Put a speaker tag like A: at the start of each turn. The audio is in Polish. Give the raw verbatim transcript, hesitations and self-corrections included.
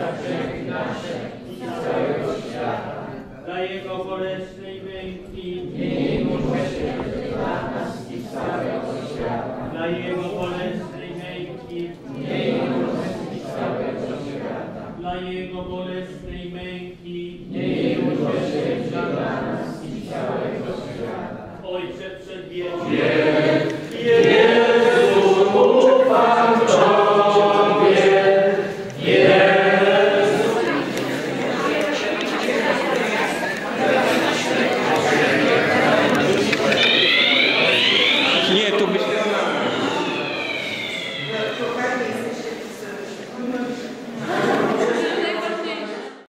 A: nasze i całego świata. Dla Jego bolesnej męki